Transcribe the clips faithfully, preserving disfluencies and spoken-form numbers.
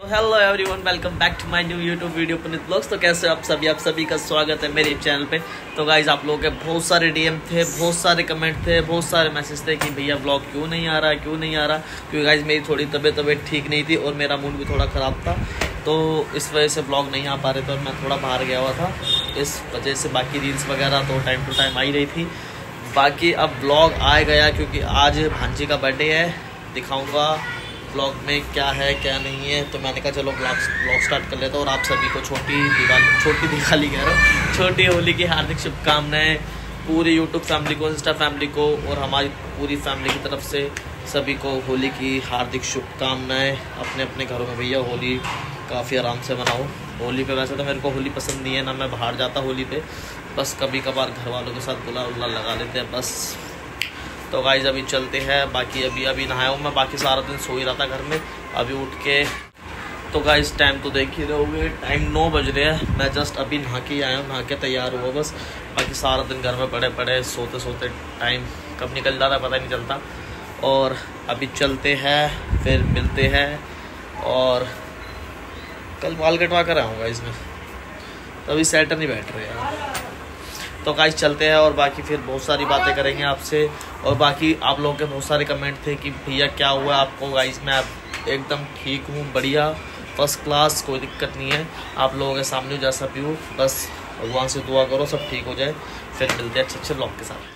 Hello everyone, welcome back to my new YouTube video Puneet vlogs. तो कैसे आप सभी आप सभी का स्वागत है मेरे चैनल पे। तो गाइज आप लोगों के बहुत सारे डीएम थे, बहुत सारे कमेंट थे, बहुत सारे मैसेज थे कि भैया ब्लॉग क्यों नहीं आ रहा क्यों नहीं आ रहा क्योंकि गाइज मेरी थोड़ी तबीयत तबीयत ठीक नहीं थी और मेरा मूड भी थोड़ा ख़राब था, तो इस वजह से ब्लॉग नहीं आ पा रहे थे और मैं थोड़ा बाहर गया हुआ था। इस वजह से बाकी रील्स वगैरह तो टाइम टू टाइम आ ही रही थी। बाकी अब ब्लॉग आ गया क्योंकि आज भांजी का बर्थडे है, दिखाऊँगा ब्लॉग में क्या है क्या नहीं है। तो मैंने कहा चलो ब्लॉग ब्लॉग स्टार्ट कर लेता हूँ और आप सभी को छोटी दिवाली छोटी दिवाली कह रहा हूँ छोटी होली की हार्दिक शुभकामनाएं पूरी यूट्यूब फैमिली को, इंस्टा फैमिली को और हमारी पूरी फैमिली की तरफ से सभी को होली की हार्दिक शुभकामनाएं। अपने अपने घरों में भैया होली काफ़ी आराम से मनाओ। होली पे वैसे तो मेरे को होली पसंद नहीं है, ना मैं बाहर जाता होली पे, बस कभी कभार घर वालों के साथ गुलाल उल्ला लगा लेते हैं बस। तो गाइज अभी चलते हैं। बाकी अभी अभी नहाया हूँ मैं, बाकी सारा दिन सो ही रहा था घर में। अभी उठ के तो गाइज टाइम तो देख ही रहोगे, टाइम नौ बज रहे हैं। मैं जस्ट अभी नहा के आया हूँ, नहा के तैयार हुआ बस। बाकी सारा दिन घर में पड़े पड़े सोते सोते टाइम कब निकल जाता है पता नहीं चलता। और अभी चलते हैं, फिर मिलते हैं। और कल बाल कटवा कर आऊँगा इसमें, तो अभी सेट नहीं बैठ रहे यार। तो गाइस चलते हैं और बाकी फिर बहुत सारी बातें करेंगे आपसे। और बाकी आप लोगों के बहुत सारे कमेंट थे कि भैया क्या हुआ आपको। गाइस मैं एकदम ठीक हूँ, बढ़िया फर्स्ट क्लास, कोई दिक्कत नहीं है। आप लोगों के सामने जैसा भी हूँ, बस भगवान से दुआ करो सब ठीक हो जाए। फिर मिलते हैं अच्छे अच्छे ब्लॉग के साथ।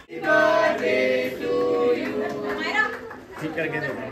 ठीक करके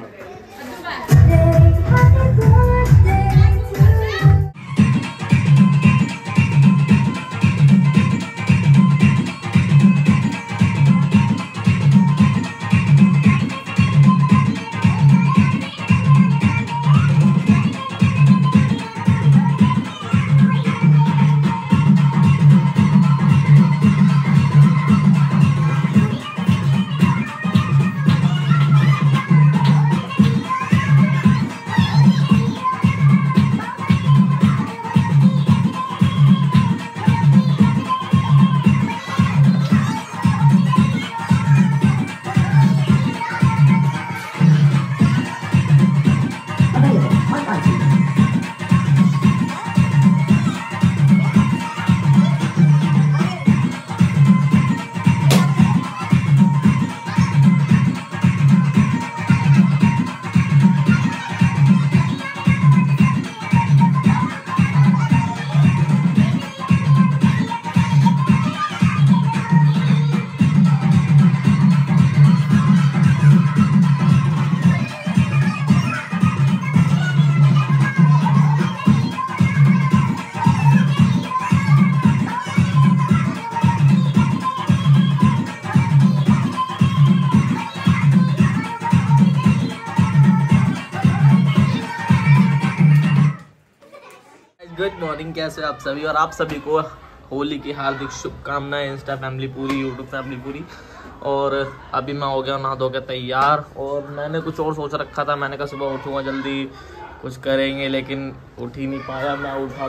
गुड मॉर्निंग, कैसे आप सभी। और आप सभी को होली की हार्दिक शुभकामनाएं, इंस्टा फैमिली पूरी, यूट्यूब फैमिली पूरी। और अभी मैं हो गया नहा धो के तैयार। और मैंने कुछ और सोच रखा था, मैंने कहा सुबह उठूँगा जल्दी कुछ करेंगे, लेकिन उठ ही नहीं पाया। मैं उठा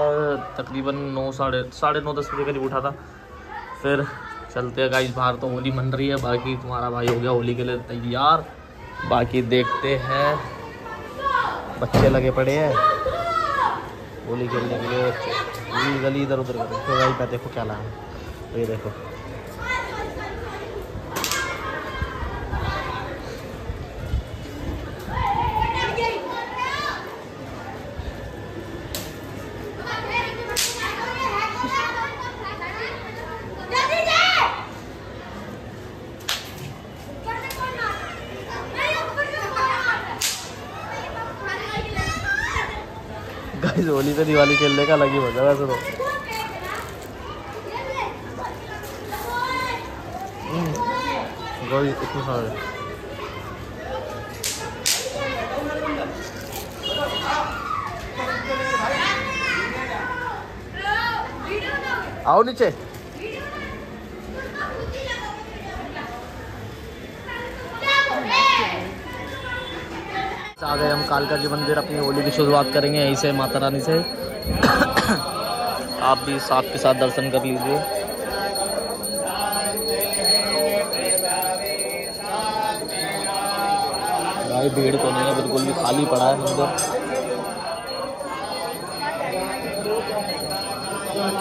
था तकरीबन नौ साढ़े साढ़े नौ दस बजे करीब उठा था। फिर चलते हैं गाइस बाहर, तो होली मन रही है। बाकी तुम्हारा भाई हो गया होली के लिए तैयार। बाकी देखते हैं, बच्चे लगे पड़े हैं होली खेलने के लिए। पूरी गली इधर उधर कर तो भाई देखो क्या लाया है, ये देखो गाइस। होली पे दिवाली खेलने का अलग ही मजा वैसे तो। इतने सारे आओ नीचे। आ गए हम कालका जी मंदिर, अपनी होली की शुरुआत करेंगे यहीं से माता रानी से। आप भी साथ के साथ दर्शन कर लीजिए। भाई भीड़ तो नहीं है, बिल्कुल भी खाली पड़ा है मंदिर।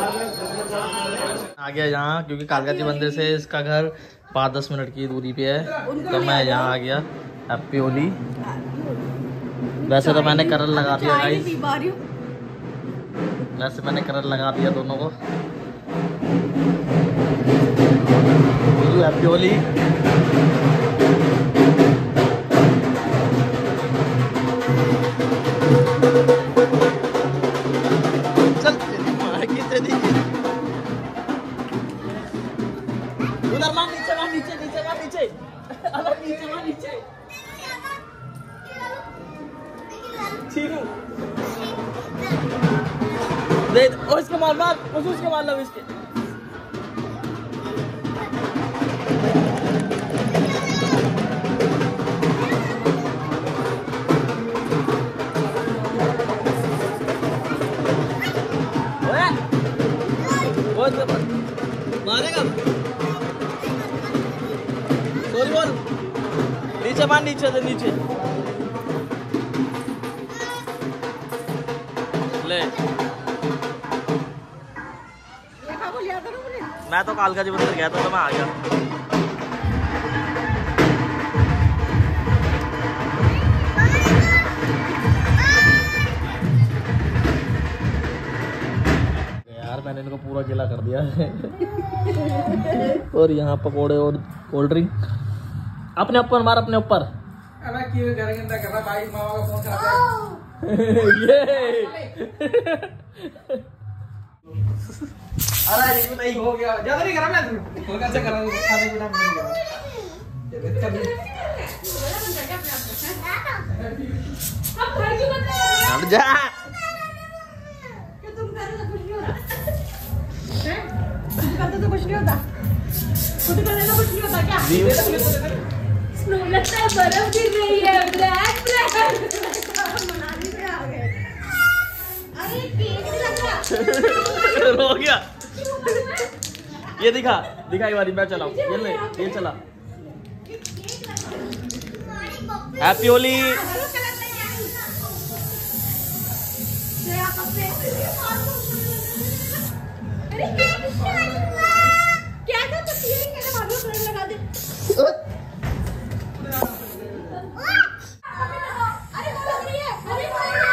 आ गया यहाँ, क्योंकि कालका जी मंदिर से इसका घर पाँच दस मिनट की दूरी पे है, तो मैं यहाँ आ गया। हैप्पी होली। वैसे तो मैंने करल लगा दिया गाइस, वैसे मैंने करल लगा दिया दोनों को। हैप्पी होली। उधर मार, नीचे मार, नीचे नीचे मार, नीचे अगर नीचे मार, नीचे छीनू दे। ओ इसके मार मार, उसके मार लो इसके। मारेगा, सॉरी बोल। नीचे मार, नीचे से नीचे ले। मैं तो कालका जी मंदिर गया था, तो मैं आ गया। यार मैंने इनको पूरा गिला कर दिया है। और यहाँ पकोड़े और कोल्ड ड्रिंक। अपने ऊपर मार, अपने ऊपर। अरे नहीं हो गया, ज्यादा नहीं करा मैं, हो गया से करा, खाने पीना नहीं करा। हट जा, क्या तुम कर रहे हो? कुछ नहीं होता हैं? कुछ करते तो कुछ नहीं होता, कुछ करने तो कुछ नहीं होता क्या? स्नो लगता है, बर्फ गिर रही है, ब्लैक ब्लैक मनाली से आ गए। अरे केक नहीं लग रहा। हो गया। ये दिखा, दिखा एक बारी, मैं चलाऊं। ये ले, ये चला। हैप्पी होली। क्या था तो फीलिंग है ना, मारो फ्रेंड लगा दे। अरे वो लग रही है, अरे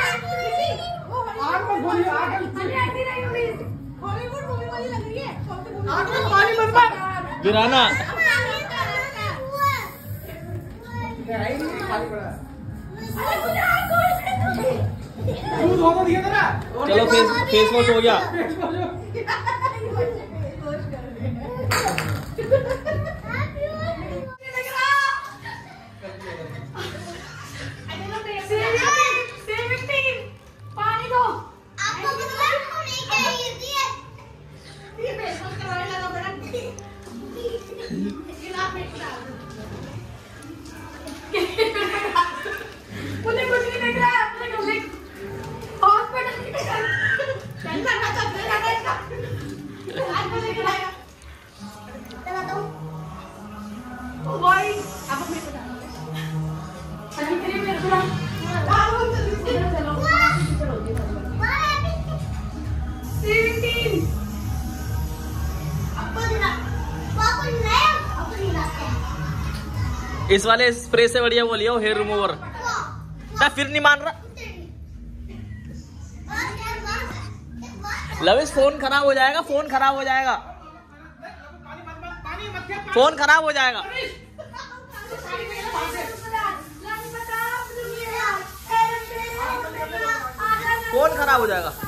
आग में गोली, आग में ऐसी नहीं हुई, हॉलीवुड मूवी वाली लग रही है। आग में गोली मत मार, गिराना। चलो फेस फेस वॉश हो गया। पानी दो। मुझे कुछ नहीं दिख रहा है, हॉस्पिटल की टेंशन ना चल रहा है इसका, आज मुझे दिख रहा है। चला दो ओ भाई, अब मेरे को डालो, अभी तेरे मेरे को डालो, जल्दी से चलो चलो जी। सेवनटीन आपको दिला, आपको नहीं, आपको नहीं लाते। इस वाले स्प्रे से बढ़िया वो लिया हेयर रिमूवर। क्या फिर नहीं मान रहा? लविश फोन खराब हो जाएगा, फोन खराब हो जाएगा, फोन खराब हो जाएगा। फोन खराब हो जाएगा।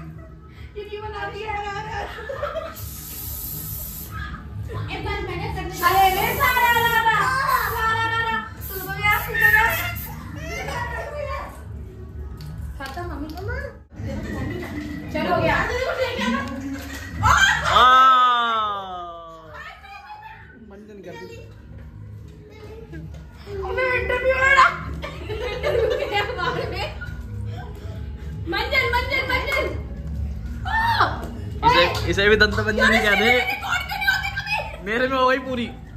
चलो गया। मंजन कर दी। इंटरव्यू हो रहा, इंटरव्यू के बारे में। मंजन मंजन मंजन, इसे इसे भी दंत मंजन ही कहते हैं। मेरे में हो गई पूरी।